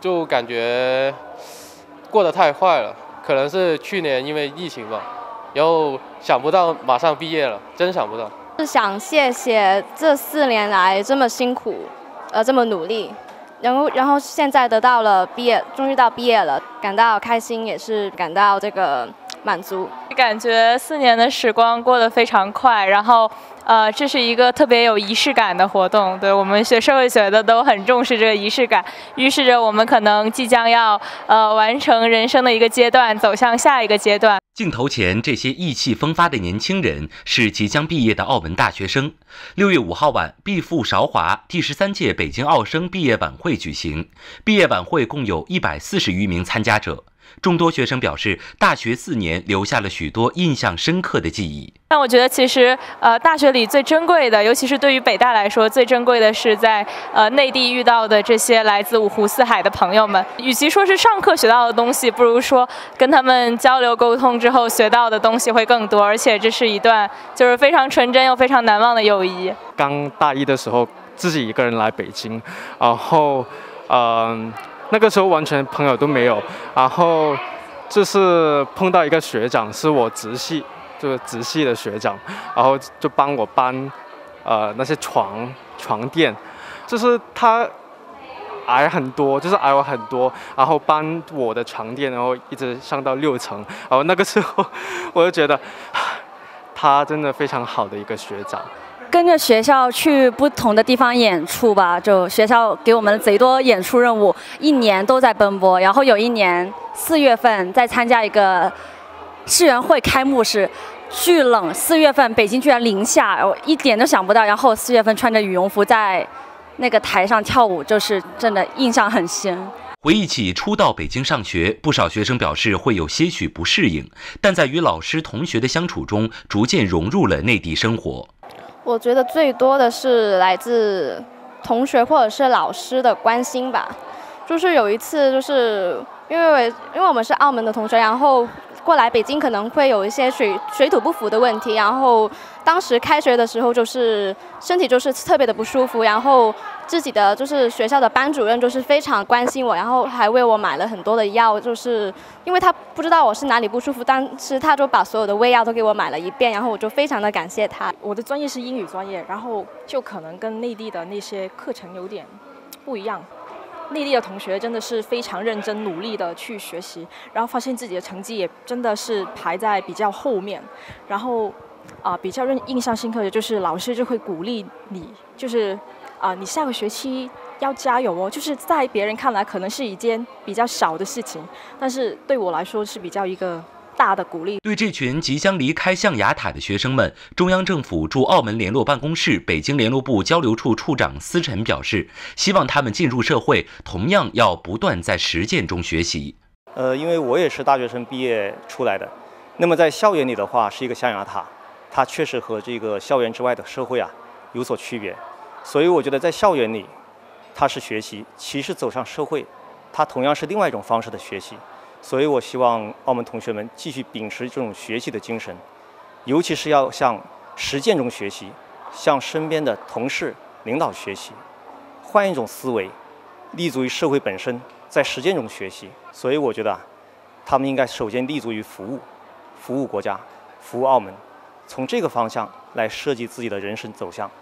就感觉过得太快了，可能是去年因为疫情吧，然后想不到马上毕业了，真想不到。 是想谢谢这4年来这么辛苦，这么努力，然后现在得到了毕业，终于到毕业了，感到开心，也是感到这个满足。 感觉4年的时光过得非常快，然后这是一个特别有仪式感的活动。对，我们学社会学的都很重视这个仪式感，预示着我们可能即将要完成人生的一个阶段，走向下一个阶段。 镜头前，这些意气风发的年轻人是即将毕业的澳门大学生。6月5号晚，毕赴韶华第13届北京澳生毕业晚会举行。毕业晚会共有140余名参加者。众多学生表示，大学4年留下了许多印象深刻的记忆。 但我觉得其实大学里最珍贵的，尤其是对于北大来说，最珍贵的是在内地遇到的这些来自五湖四海的朋友们。与其说是上课学到的东西，不如说跟他们交流沟通之后学到的东西会更多，而且这是一段就是非常纯真又非常难忘的友谊。 刚大一的时候，自己一个人来北京，然后那个时候完全朋友都没有，然后就是碰到一个学长，是我直系的学长，然后就帮我搬那些床垫，就是他矮很多，就是矮我很多，然后搬我的床垫，然后一直上到6层，然后那个时候我就觉得他真的非常好的一个学长。 跟着学校去不同的地方演出吧，就学校给我们贼多演出任务，1年都在奔波。然后有一年4月份在参加一个世园会开幕式，巨冷，4月份北京居然零下，我一点都想不到。然后4月份穿着羽绒服在那个台上跳舞，就是真的印象很深。 回忆起初到北京上学，不少学生表示会有些许不适应，但在与老师同学的相处中，逐渐融入了内地生活。 我觉得最多的是来自同学或者是老师的关心吧。就是有一次，就是因为我们是澳门的同学，然后过来北京可能会有一些水土不服的问题，然后当时开学的时候就是身体就是特别的不舒服，然后自己的就是学校的班主任就是非常关心我，然后还为我买了很多的药，就是因为他不知道我是哪里不舒服，但是他就把所有的胃药都给我买了一遍，然后我就非常的感谢他。 我的专业是英语专业，然后就可能跟内地的那些课程有点不一样。内地的同学真的是非常认真努力的去学习，然后发现自己的成绩也真的是排在比较后面，然后比较印象深刻的就是老师就会鼓励你，就是你下个学期要加油哦，就是在别人看来可能是一件比较小的事情，但是对我来说是比较一个大的鼓励。 对这群即将离开象牙塔的学生们，中央政府驻澳门联络办公室北京联络部交流处处长司晨表示，希望他们进入社会，同样要不断在实践中学习。 因为我也是大学生毕业出来的，那么在校园里的话是一个象牙塔，它确实和这个校园之外的社会有所区别，所以我觉得在校园里它是学习，其实走上社会，它同样是另外一种方式的学习。所以我希望澳门同学们继续秉持这种学习的精神，尤其是要向实践中学习，向身边的同事、领导学习，换一种思维，立足于社会本身，在实践中学习。所以我觉得他们应该首先立足于服务国家，服务澳门，从这个方向来设计自己的人生走向。